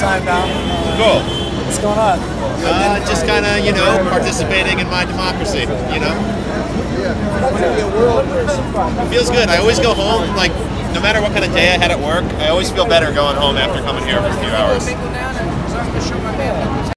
time now. Cool. What's going on? Just kind of, participating in my democracy, It feels good. I always go home, like, no matter what kind of day I had at work, I always feel better going home after coming here for a few hours.